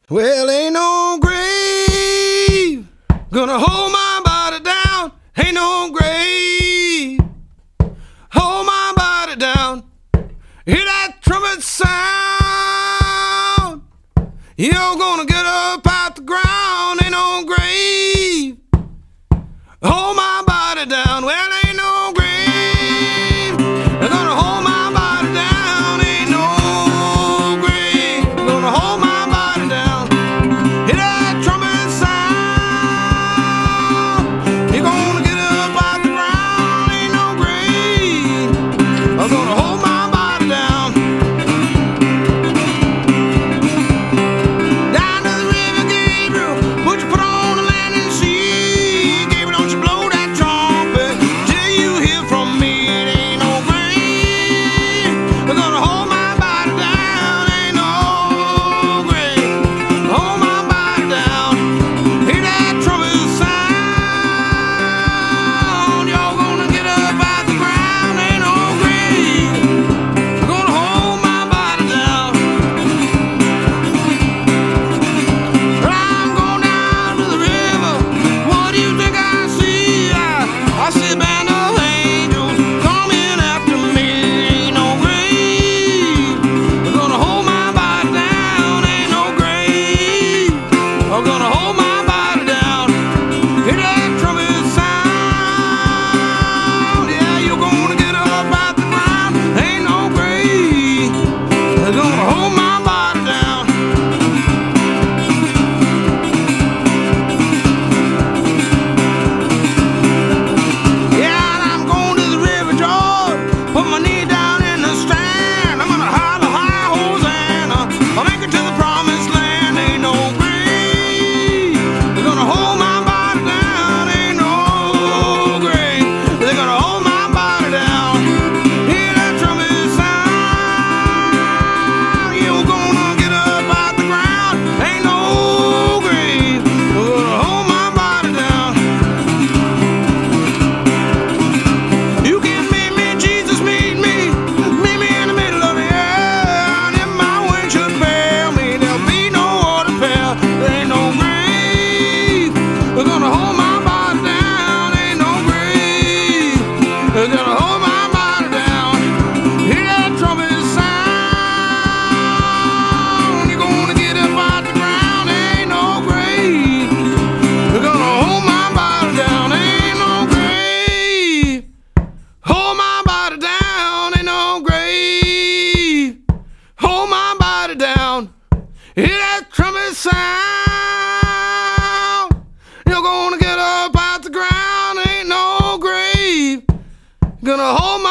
Well, ain't no grave gonna hold my body down. Ain't no grave hold my body down. Hear that trumpet sound, you're gonna get up out the ground. Ain't no grave hold my body down. Well, ain't no grave gonna hold my body down. Ain't no grave gonna hold my body down. Hear that trumpet sound, you're gonna get up out the ground. Ain't no grave gonna hold my body down. Down to the river, Gabriel, would you put on the land and sea? Gabriel, don't you blow that trumpet till you hear from me. It ain't no grave gonna hold my body down. Ain't no grave hold my body down. Hear that trumpet sound, you're gonna get up out the ground. Ain't no grave gonna hold my body down. Well, I'm going down to the river. What do you think I see? I see a band of angels coming after me. Ain't no grave gonna hold my body down. Ain't no grave gonna hold my body down. Hear that trumpet sound, yeah, you're gonna get up out the ground. Ain't no grave gonna hold my body down. Yeah, and I'm going to the river, George. Put my knee down in the stand. I'm gonna holler high Hosanna. I'll make it to the promised land. Ain't no grave gonna hold my body down. Ain't no grave they're gonna hold my body down. Hear that trumpet sound, you're gonna get up out the ground. Ain't no grave gonna hold my body down. You can meet me, Jesus, meet me in the middle of the air. And if my wind should fail me, there'll be no other pair. There ain't no grave gonna hold my body down. Ain't no grave gonna hold my body down. Hear that trumpet sound, you're gonna get up out the ground. Ain't no grave gonna hold my body down. Ain't no grave hold my body down. Ain't no grave hold my body down. Hear that trumpet sound, you're gonna get up out the ground. Ain't no grave gonna hold